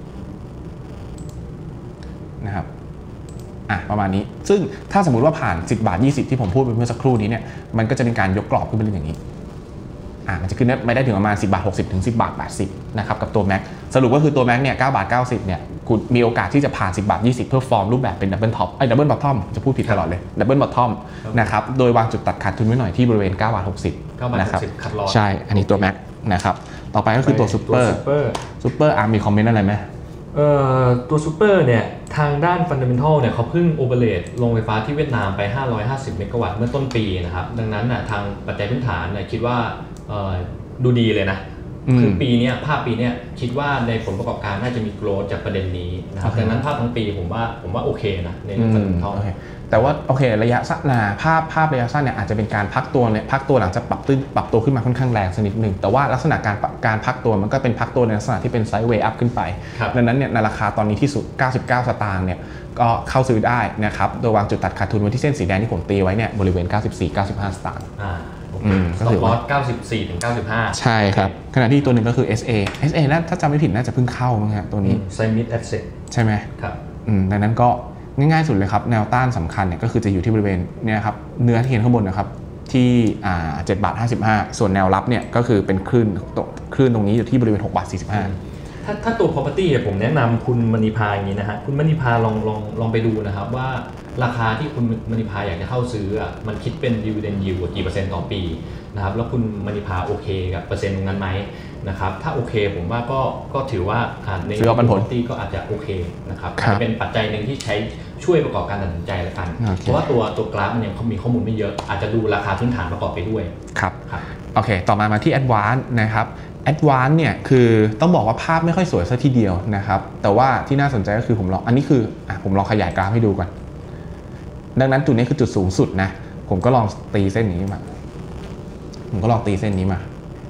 นะครับอ่ะประมาณนี้ซึ่งถ้าสมมุติว่าผ่านสิบบาทยี่สิบที่ผมพูดไปเมื่อสักครู่นี้เนี่ยมันก็จะเป็นการยกกรอบขึ้นไปเรื่อยอย่างนี้อ่ะมันจะขึ้นไม่ได้ถึงประมาณสิบบาทหกสิบถึงสิบบาทแปดสิบนะครับกับตัว Mac สรุปก็คือตัว Mac เนี่ยเก้าบาทเก้าสิบเนี่ยคุณมีโอกาสที่จะผ่านสิบบาทยี่สิบเพื่อฟอร์มรูปแบบเป็นดับเบิลท็อปไอ้ดับเบิลบอททอมจะพูดผิดตลอดเลยดับเบิลบอททอมนะครับโดยวางจุดตัดขาดทุนไว้หน่อยที่บริเวณเก้าบาทหกสิบนะครับใช่อันนี้ตัว Mac นะครับต่อไปก็คือตัวซูเปอร์ซูเปอร์อาร์มีคอมเมนต์อะไรไหมเอ่อตัวซูเปอร์เนี่ยทางด้านฟันเดเมนทัลเนี่ยเขาเพิ่งโอเปเรตโรงไฟฟ้าที่เวียดนามไปห้าร้อยห้าสิบเมกะวัตต์เมื่อต้นปีนะครับดังนั้นน่ะทางปัจจัยพื้นฐานเนี่ยคิดว่าดูดีเลยนะคือปีนี้ภาพปีนี้คิดว่าในผลประกอบการน่าจะมีโกรธจากประเด็นนี้นะครับดังนั้นภาพทั้งปีผมว่าผมว่าโอเคนะในเรื่องฟันเดเมนทัลแต่ว่าโอเคระยะสั้นภาพภาพระยะสั้นเนี่ยอาจจะเป็นการพักตัวเนี่ยพักตัวหลังจากปรับขึ้นปรับตัวขึ้นมาค่อนข้างแรงสักนิดหนึ่งแต่ว่าลักษณะการการพักตัวมันก็เป็นพักตัวในลักษณะที่เป็นไซด์เวย์อัพขึ้นไปดังนั้นเนี่ยในราคาตอนนี้ที่สุดเก้าสิบเก้าสตางค์เนี่ยก็เข้าซื้อได้นะครับโดยวางจุดตัดขาดทุนไว้ที่เส้นสีแดงที่ผมตีไว้เนี่ยบริเวณเก้าสิบสี่ เก้าสิบห้าสตางค์ก็ถือว่าเก้าสิบสี่ถึงเก้าสิบห้าใช่ครับขณะที่ตัวหนึ่งก็คือ เอส เอ เอส เอ น่าถ้าจำไม่ผิดน่าจะเพิ่งเข้ามั้งฮะตัวนี้ Summit Asset ใช่ไหมครับดังนั้นก็ง่ายๆสุดเลยครับแนวต้านสำคัญเนี่ยก็คือจะอยู่ที่บริเวณเนี่ยครับเนื้อที่เห็นข้างบนนะครับที่เจ็ดบาทห้าสิบห้าส่วนแนวรับเนี่ยก็คือเป็นคลื่นคลื่นตรงนี้อยู่ที่บริเวณหกบาทสี่สิบห้าถ้าถ้าตัว property ผมแนะนำคุณมณีภาอย่างนี้นะฮะคุณมณีภาลองลองลองไปดูนะครับว่าราคาที่คุณมณีภาอยากจะเข้าซื้ออ่ะมันคิดเป็น dividend yield กี่เปอร์เซ็นต์ต่อปีนะครับแล้วคุณมณีภาโอเคกับเปอร์เซ็นต์ตรงนั้นไหมนะครับถ้าโอเคผมว่าก็ก็ถือว่าใน property ก็อาจจะโอเคนะครับเป็นปัจจัยหนึ่งที่ใช้ช่วยประกอบการตัดสินใจแล้วกันเพราะว่าตัวตัวกราฟมันยังมีข้อมูลไม่เยอะอาจจะดูราคาพื้นฐานประกอบไปด้วยครับโอเคต่อมามาที่ Advance นะครับAdvance เนี่ยคือต้องบอกว่าภาพไม่ค่อยสวยซะทีเดียวนะครับแต่ว่าที่น่าสนใจก็คือผมลองอันนี้คืออ่ะผมลองขยายกราฟให้ดูก่อนดังนั้นจุดนี้คือจุดสูงสุดนะผมก็ลองตีเส้นนี้มาผมก็ลองตีเส้นนี้มา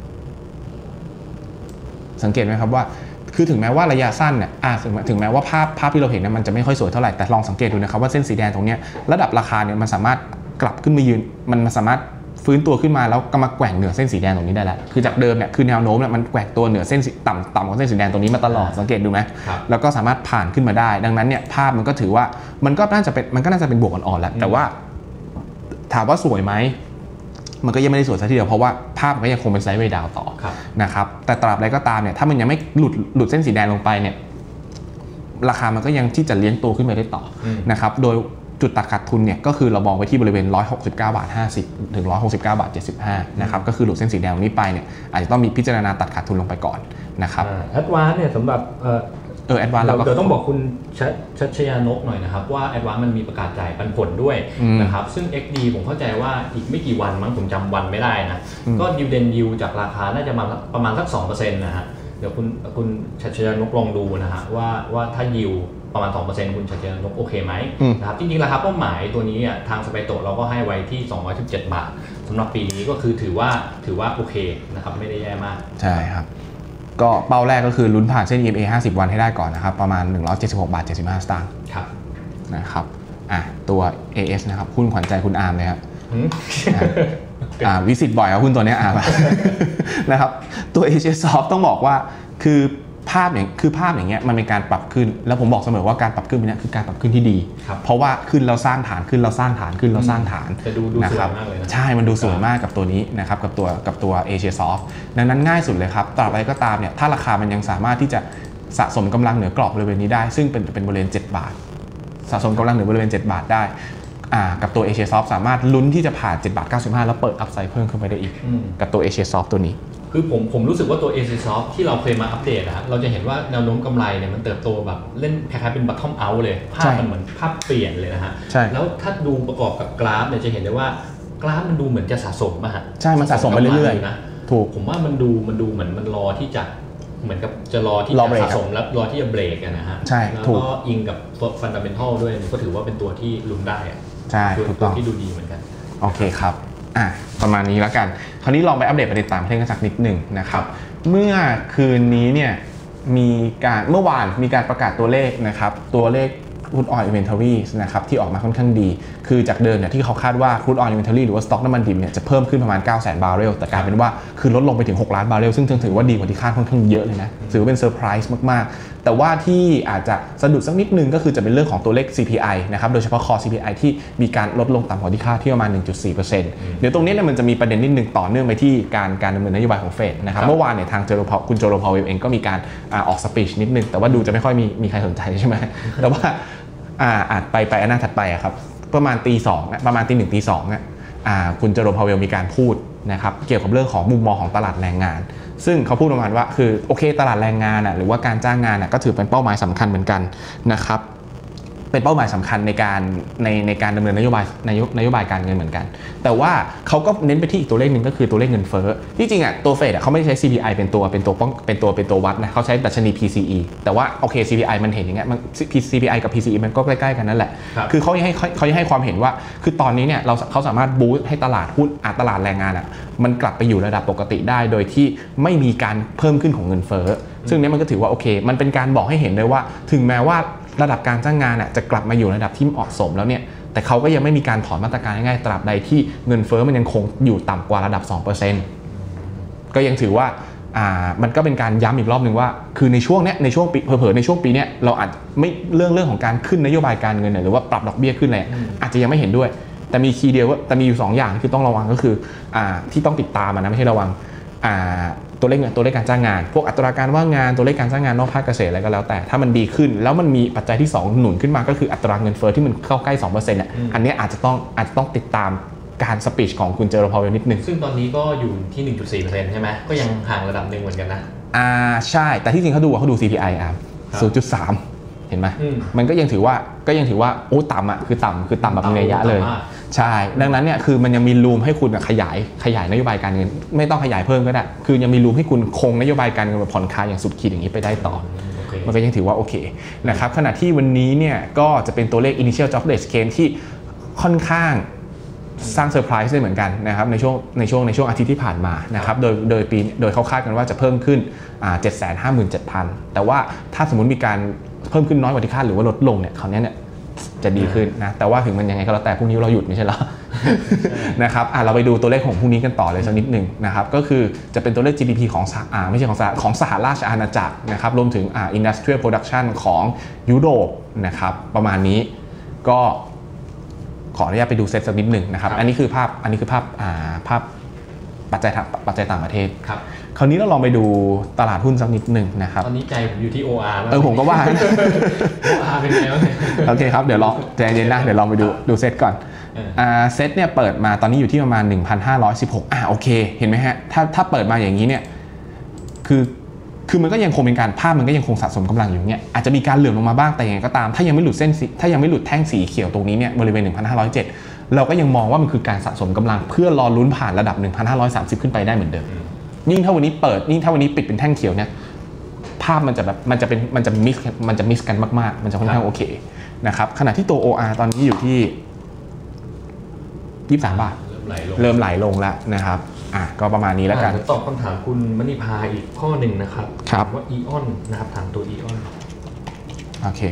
สังเกตไหมครับว่าคือถึงแม้ว่าระยะสั้นเนี่ยอ่ะถึงแม้ว่าภาพภาพที่เราเห็นเนี่ยมันจะไม่ค่อยสวยเท่าไหร่แต่ลองสังเกตดูนะครับว่าเส้นสีแดงตรงนี้ระดับราคาเนี่ยมันสามารถกลับขึ้นมายืนมันสามารถฟื้นตัวขึ้นมาแล้วก็มาแกว่งเหนือเส้นสีแดงตรงนี้ได้แล้วคือจากเดิมเนี่ยคือแนวโน้มเนี่ยมันแกว่งตัวเหนือเส้นต่ำต่ำกว่าเส้นสีแดงตรงนี้มาตลอดสังเกตดูไหมแล้วก็สามารถผ่านขึ้นมาได้ดังนั้นเนี่ยภาพมันก็ถือว่ามันก็น่าจะเป็นมันก็น่าจะเป็นบวกอ่อนๆแหละแต่ว่าถามว่าสวยไหมมันก็ยังไม่ได้สวยซะทีเดียวเพราะว่าภาพมันก็ยังคงเป็นไซด์เวย์ดาวต่อนะครับแต่ตราบใดก็ตามเนี่ยถ้ามันยังไม่หลุดหลุดเส้นสีแดงลงไปเนี่ยราคามันก็ยังที่จะเลี้ยงตัวขึ้นไปได้ต่อนะครับโดยจุดตัดขาดทุนเนี่ยก็คือเรามองไว้ที่บริเวณหนึ่งร้อยหกสิบเก้าบาทห้าสิบถึงหนึ่งร้อยหกสิบเก้าบาทเจ็ดสิบห้านะครับก็คือหลุดเส้นสีแดงนี้ไปเนี่ยอาจจะต้องมีพิจารณาตัดขาดทุนลงไปก่อนนะครับแอดวานซ์เนี่ยสำหรับเออแอดวานซ์เราก็เดี๋ยวต้องบอกคุณชัชยานกหน่อยนะครับว่าแอดวานซ์มันมีประกาศจ่ายปันผลด้วยนะครับซึ่ง เอ็กซ์ ดี ผมเข้าใจว่าอีกไม่กี่วันมั้งผมจำวันไม่ได้นะก็ดิวเดนยิวจากราคาน่าจะมาประมาณสัก สองเปอร์เซ็นต์ นะฮะเดี๋ยวคุณคุณชัชยานกลองดูนะฮะว่าว่าถ้ายิวประมาณ สองเปอร์เซ็นต์ คุณชัชยานกโอเคไหมนะครับจริงๆราคาเป้าหมายตัวนี้ทางสไปโตเราก็ให้ไว้ที่สองร้อยสิบเจ็ดบาทสำหรับปีนี้ก็คือถือว่าถือว่าโอเคนะครับไม่ได้แย่มากใช่ครับก็เป้าแรกก็คือลุ้นผ่านเส้น อี เอ็ม เอ ห้าสิบวันให้ได้ก่อนนะครับประมาณหนึ่งร้อยเจ็ดสิบหกบาทเจ็ดสิบห้าสตางค์ครับนะครับอ่ะตัว เอ เอส นะครับหุ้นขวัญใจคุณอาร์มเลยครับอ่าวิสิตบ่อยครับหุ้นตัวนี้อาร์มนะครับตัว เอ เชีย Soft ต้องบอกว่าคือภาพอย่างคือภาพอย่างเงี้ยมันเป็นการปรับขึ้นแล้วผมบอกเสมอว่าการปรับขึ้นนี้คือการปรับขึ้นที่ดีเพราะว่าขึ้นเราสร้างฐานขึ้นเราสร้างฐานขึ้นเราสร้างฐานจะดูดูสวยมากเลยนะใช่มันดูสวยมากกับตัวนี้นะครับกับตัวกับตัว เอ เชีย Soft ดังนั้นง่ายสุดเลยครับต่อไปก็ตามเนี่ยถ้าราคามันยังสามารถที่จะสะสมกำลังเหนือกรอบบริเวณนี้ได้ซึ่งเป็นเป็นบริเวณเจ็ดบาทสะสมกำลังเหนือบริเวณเจ็ดบาทได้กับตัว เอ เชีย Soft สามารถลุ้นที่จะผ่านเจ็ดบาทเก้าสิบห้าแล้วเปิดอัพไซด์เพิ่มขึ้นไปได้อีกกับตัว เอ เชีย Soft ตัวนี้คือผมผมรู้สึกว่าตัว เอ ซี Soft ที่เราเคยมาอัปเดตนะเราจะเห็นว่าแนวโน้มกำไรเนี่ยมันเติบโตแบบเล่นคล้ายๆเป็น bottom out เลยภาพมันเหมือนภาพเปลี่ยนเลยนะฮะแล้วถ้าดูประกอบกับกราฟเนี่ยจะเห็นได้ว่ากราฟมันดูเหมือนจะสะสมอะฮะใช่มันสะสมไปเรื่อยๆนะถูกผมว่ามันดูมันดูเหมือนมันรอที่จะเหมือนกับจะรอที่จะสะสมแล้วรอที่จะเบรกกันนะฮะใช่แล้วก็อิงกับฟันดัมเมนทัลด้วยก็ถือว่าเป็นตัวที่ลุ้นได้อะใช่ถูกต้องที่ดูดีเหมือนกันโอเคครับอ่ะประมาณนี้แล้วกันคราวนี้ลองไปอัปเดตประเด็นต่างประเทศกันสักนิดหนึ่งนะครับเมื่อคืนนี้เนี่ยมีการเมื่อวานมีการประกาศตัวเลขนะครับตัวเลข crude oil inventory นะครับที่ออกมาค่อนข้างดีคือจากเดิมเนี่ยที่เขาคาดว่า crude oil inventory หรือว่าสต็อกน้ำมันดิบเนี่ยจะเพิ่มขึ้นประมาณ เก้าแสน บาร์เรลแต่กลายเป็นว่าคือลดลงไปถึงหกล้านบาร์เรลซึ่งถือว่าดีกว่าที่คาดค่อนข้างเยอะเลยนะถือว่าเป็นเซอร์ไพรส์มากๆแต่ว่าที่อาจจะสะดุดสักนิดนึงก็คือจะเป็นเรื่องของตัวเลข ซี พี ไอ นะครับโดยเฉพาะ Core ซี พี ไอ ที่มีการลดลงต่ำกว่าที่คาดที่ประมาณ หนึ่งจุดสี่เปอร์เซ็นต์ เดี๋ยวตรงนี้เนี่ยมันจะมีประเด็นนิดนึงต่อเนื่องไปที่การการดำเนินนโยบายของเฟดนะครับเมื่อวานเนี่ยทางเจอโรพาวคุณโจโรพาวเวลเองก็มีการออกสปีชนิดนึงแต่ว่าดูจะไม่ค่อยมีมีใครสนใจใช่ไหมแต่ว่าอ่าอาจไปไปอันหน้าถัดไปอะครับประมาณตีสองประมาณตีหนึ่งตีสองอ่ะคุณเจอโรพาวเวลมีการพูดนะครับเกี่ยวกับเรื่องของมุมมองของตลาดแรงงานซึ่งเขาพูดประมาณว่าคือโอเคตลาดแรงงานอ่ะหรือว่าการจ้างงานอ่ะก็ถือเป็นเป้าหมายสำคัญเหมือนกันนะครับเป็นเป้าหมายสำคัญในการในในการดำเนินนโยบายนโยนโยบายการเงินเหมือนกันแต่ว่าเขาก็เน้นไปที่อีกตัวเลขหนึ่งก็คือตัวเลขเงินเฟ้อที่จริงอ่ะตัวเฟดอ่ะเขาไม่ได้ใช้ ซี พี ไอ เป็นตัวเป็นตัวป้องเป็นตัวเป็นตัววัดนะเขาใช้ดัชนี พี ซี อี แต่ว่าโอเค ซี พี ไอ มันเห็นอย่างเงี้ยมัน ซี พี ไอ กับ พี ซี อี มันก็ใกล้ๆกันนั่นแหละคือเขาให้เขาให้ความเห็นว่าคือตอนนี้เนี่ยเราเขาสามารถบูสต์ให้ตลาดหุ้นตลาดแรงงานอ่ะมันกลับไปอยู่ระดับปกติได้โดยที่ไม่มีการเพิ่มขึ้นของเงินเฟ้อซึ่งนี้มันก็ถือว่าโอเคมันเป็นการบอกให้เห็นเลยว่าถึงแม้ว่าระดับการจ้างงานอ่ะจะกลับมาอยู่ในระดับที่เหมาะสมแล้วเนี่ยแต่เขาก็ยังไม่มีการถอนมาตรการง่ายๆตราบใดที่เงินเฟ้อมันยังคงอยู่ต่ำกว่าระดับ สองเปอร์เซ็นต์ ก็ยังถือว่าอ่ามันก็เป็นการย้ำอีกรอบนึงว่าคือในช่วงเนี้ยในช่วงปีเผลอๆในช่วงปีเนี้ยเราอาจไม่เรื่องเรื่องของการขึ้นนโยบายการเงินหรือว่าปรับดอกเบี้ยขึ้นอะไรอาจจะยังไม่เห็นด้วยแต่มีคีย์เดียวว่าแต่มีอยู่สองอย่างที่ต้องระวังก็คืออ่าที่ต้องติดตามนะไม่ใช่ระวังอ่าตัวเลขตัวเลขการจ้างงานพวกอัตราการว่างงานตัวเลขการจ้างงานนอกภาคเกษตรอะไรก็แล้วแต่ถ้ามันดีขึ้นแล้วมันมีปัจจัยที่สองหนุนขึ้นมาก็คืออัตราเงินเฟ้อที่มันเข้าใกล้ สองเปอร์เซ็นต์ อ่ะอันนี้อาจจะต้องอาจจะต้องติดตามการสปีชของคุณเจอโรพาวเวลนิดนึงซึ่งตอนนี้ก็อยู่ที่ หนึ่งจุดสี่เปอร์เซ็นต์ ใช่ไหมก็ยังห่างระดับนึงเหมือนกันนะอ่าใช่แต่ที่จริงเขาดูเขาดู ซี พี ไอ อ่ะ ศูนย์จุดสาม เห็นไหมมันก็ยังถือว่าก็ยังถือว่าโอ้ต่ำอ่ะคือต่ำคือต่ำแบบในระยะเลยใช่ดังนั้นเนี่ยคือมันยังมีรูมให้คุณขยายขยายนโยบายการเงินไม่ต้องขยายเพิ่มก็ได้คือยังมีรูมให้คุณคงนโยบายการเงินแบบผ่อนคลายอย่างสุดขีดอย่างนี้ไปได้ต่อ okay. มันก็ยังถือว่าโอเคนะครับขณะที่วันนี้เนี่ยก็จะเป็นตัวเลข initial jobless claim ที่ค่อนข้างสร้างเซอร์ไพรส์ได้เหมือนกันนะครับในช่วงในช่วงในช่วงอาทิตย์ที่ผ่านมานะครับโดยโดยปีโดยเขาคาดกันว่าจะเพิ่มขึ้น เจ็ดแสนห้าหมื่นเจ็ดพัน แต่ว่าถ้าสมมุติมีการเพิ่มขึ้นน้อยกว่าที่คาดหรือว่าลดลงเนี่ยคราวนี้เนี่ยจะดีขึ้นนะแต่ว่าถึงมันยังไงก็แล้วแต่พรุ่งนี้เราหยุดไม่ใช่หรอ นะครับเราไปดูตัวเลขของพรุ่งนี้กันต่อเลยสักนิดหนึ่งนะครับก็คือจะเป็นตัวเลข จี ดี พี ของอ่าไม่ใช่ของสหของสหราชอาณาจักรนะครับรวมถึงอ่า industrial production ของยุโรปนะครับประมาณนี้ก็ขออนุญาตไปดูเซตสักนิดหนึ่งนะครับอันนี้คือภาพอันนี้คือภาพอ่าภาพปัจจัยปัจจัยต่างประเทศครับคราวนี้เราลองไปดูตลาดหุ้นสักนิดหนึ่งนะครับตอนนี้ใจผมอยู่ที่ โอ อาร์ แล้วเออผมก็ว่าโอ อาร์ เป็นไงวะโอเคครับเดี๋ยวลองใจเย็นนะเดี๋ยวลองไปดูดูเซตก่อนอ่าเซตเนี่ยเปิดมาตอนนี้อยู่ที่ประมาณ หนึ่งพันห้าร้อยสิบหก อ่าโอเคเห็นไหมฮะถ้าถ้าเปิดมาอย่างนี้เนี่ยคือคือมันก็ยังคงเป็นการภาพมันก็ยังคงสะสมกำลังอยู่เงี้ยอาจจะมีการเหลื่อมลงมาบ้างแต่ยังไงก็ตามถ้ายังไม่หลุดเส้นถ้ายังไม่หลุดแท่งสีเขียวตรงนี้เนี่ยบริเวณ หนึ่งพันห้าร้อยเจ็ด เราก็ยังมองว่ามันคือการสะสมกำลังเพื่อรอลุ้นผ่านระดับ หนึ่งพันห้าร้อยสามสิบ ขึ้นไปได้เหมือนเดิมยิ่งถ้าวันนี้เปิดยิ่งถ้าวันนี้ปิดเป็นแท่งเขียวเนี่ยภาพมันจะแบบมันจะเป็นมันจะมิกมันจะมิกกันมากๆมันจะค่อนข้างโอเคนะครับขณะที่ตัว โอ อาร์ ตอนนี้อยู่ที่ยี่สิบสามบาทเริ่มไหลลงแล้วนะครับอ่ะก็ประมาณนี้แล้วกันตอบคำถามคุณมณีภาอีกข้อหนึ่งนะครับครับว่าอีออนนะครับถามตัวอีออนโอเค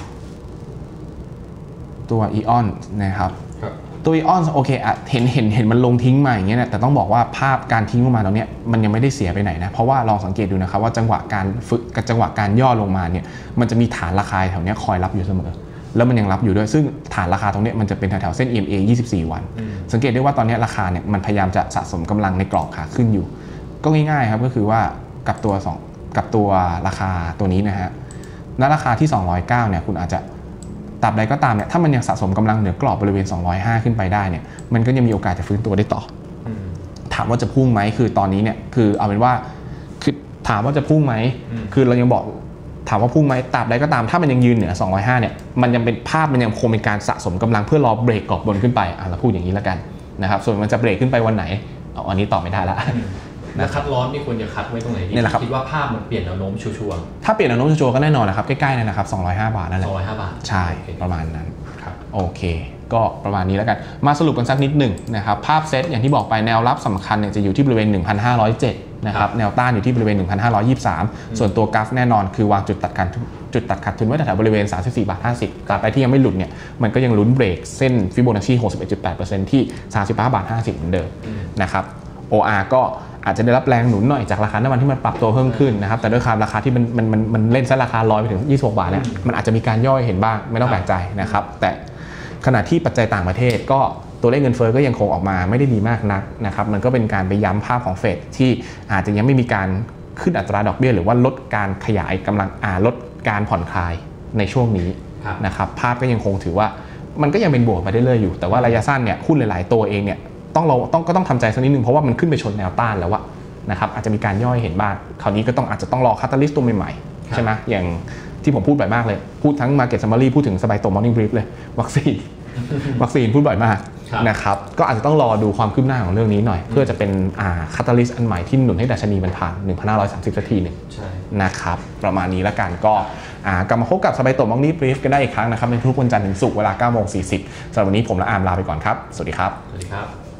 ตัวอีออนนะครับตัวอีออนโอเคอ่ะเห็นเห็นเห็นมันลงทิ้งมาอย่างเงี้ยนะแต่ต้องบอกว่าภาพการทิ้งลงมาตรงนี้มันยังไม่ได้เสียไปไหนนะเพราะว่าลองสังเกตดูนะครับว่าจังหวะการฝึกกับจังหวะการย่อลงมาเนี่ยมันจะมีฐานราคาแถวนี้คอยรับอยู่เสมอแล้วมันยังรับอยู่ด้วยซึ่งฐานราคาตรงนี้มันจะเป็นแถวๆเส้น อี เอ็ม เอ ยี่สิบสี่วันสังเกตได้ว่าตอนนี้ราคาเนี่ยมันพยายามจะสะสมกำลังในกรอบขาขึ้นอยู่ก็ง่ายๆครับก็คือว่ากับตัวสองกับตัวราคาตัวนี้นะฮะณราคาที่สองร้อยเก้าเนี่ยคุณอาจจะตราบใดก็ตามเนี่ยถ้ามันยังสะสมกำลังเหนือกรอบบริเวณสองร้อยห้าขึ้นไปได้เนี่ยมันก็ยังมีโอกาสจะฟื้นตัวได้ต่อถามว่าจะพุ่งไหมคือตอนนี้เนี่ยคือเอาเป็นว่าคือถามว่าจะพุ่งไหมคือเรายังบอกถามว่าพุ่งไหมตราบใดก็ตามถ้ามันยังยืนเหนือสองร้อยห้าเนี่ยมันยังเป็นภาพมันยังคงเป็นการสะสมกำลังเพื่อรอเบรกกรอบบนขึ้นไปอ่ะเราพูดอย่างนี้แล้วกันนะครับส่วนมันจะเบรกขึ้นไปวันไหนเอาอันนี้ตอบไม่ได้ละแล้วคัดร้อนนี่ควรจะคัดไว้ตรงไหนดีคิดว่าภาพมันเปลี่ยนแนวโน้มชัวร์ถ้าเปลี่ยนแนวโน้มชัวร์ก็แน่นอนนะครับใกล้ๆนะครับสองร้อยห้าบาทนั่นแหละสองร้อยห้าบาทใช่ประมาณนั้นครับโอเคก็ประมาณนี้แล้วกันมาสรุปกันสักนิดหนึ่งนะครับภาพเซตอย่างที่บอกไปแนวรับสำคัญเนี่ยจะอยู่ที่บริเวณ หนึ่งพันห้าร้อยเจ็ด นะครับแนวต้านอยู่ที่บริเวณ หนึ่งพันห้าร้อยยี่สิบสาม ส่วนตัวกราฟแน่นอนคือวางจุดตัดการจุดตัดขาดทุนไว้แถวๆบริเวณ สามสิบสี่บาทห้าสิบ ตราบใดที่ยังไม่หลุดเนี่ยมันก็ยังลุ้นเบรกเส้นฟิโบนัชชี หกสิบเอ็ดจุดแปดเปอร์เซ็นต์ ที่ สามสิบห้าบาทห้าสิบเหมือนเดิมนะครับ โอ อาร์ ก็อาจจะได้รับแรงหนุนหน่อยจากราคาน้ำมันที่มันปรับตัวเพิ่มขึ้นนะครับแต่ด้วยความราคาที่มันมันมันมันเล่นซะราคาลอยไปถึงยี่สิบหกบาทเนี่ยมันอาจจะมีการย่อยเห็นบ้างไม่ต้องแปลกใจนะครับแต่ขณะที่ปัจจัยต่างประเทศก็ตัวเลขเงินเฟ้อก็ยังคงออกมาไม่ได้ดีมากนักนะครับมันก็เป็นการไปย้ำภาพของเฟดที่อาจจะยังไม่มีการขึ้นอัตราดอกเบี้ยหรือว่าลดการขยายกำลังอ่าลดการผ่อนคลายในช่วงนี้นะครับภาพก็ยังคงถือว่ามันก็ยังเป็นบวกไปได้เลยอยู่แต่ว่าระยะสั้นเนี่ยหุ้นหลายๆตัวเองเนี่ยต้องเราต้องก็ต้องทำใจสักนิดนึงเพราะว่ามันขึ้นไปชนแนวต้านแล้วอะนะครับอาจจะมีการย่อยเห็นบ้างคราวนี้ก็ต้องอาจจะต้องรอคาตาลิสต์ตัวใหม่ๆใช่ไหมอย่างที่ผมพูดบ่อยมากเลยพูดทั้ง Market Summary พูดถึงสบายตัว Morning Brief เลยวัคซีนวัคซีนพูดบ่อยมากนะครับก็อาจจะต้องรอดูความคืบหน้าของเรื่องนี้หน่อยเพื่อจะเป็นอ่าคาตาลิสต์อันใหม่ที่หนุนให้ดัชนีมันผ่าน หนึ่งพันห้าร้อยสามสิบ สักทีหนึ่งนะครับประมาณนี้แล้วกันก็กลับมาพบกับสบายตัว Morning Brief กันได้อีกครั้งนะครับในทุกวันจันทร์ถึงศุกร์เวลา เก้าโมงสี่สิบ สำหรับวันนี้ผมและอาร์มลาไปก่อนครับสวัสดีครับสวัสดีครับ